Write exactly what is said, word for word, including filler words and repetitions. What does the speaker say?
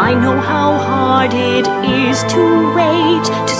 I know how hard it is to wait